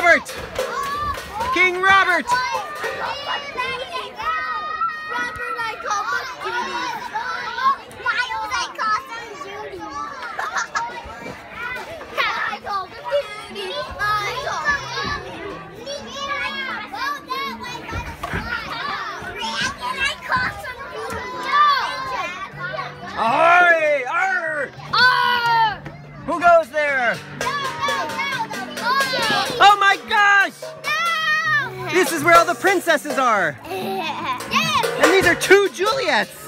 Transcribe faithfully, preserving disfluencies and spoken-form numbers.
Robert! King Robert! Ahoy! Arr! Arr! Who goes there? No, no, no, no. Oh my gosh! No! This is where all the princesses are. Yes! And these are two Juliets.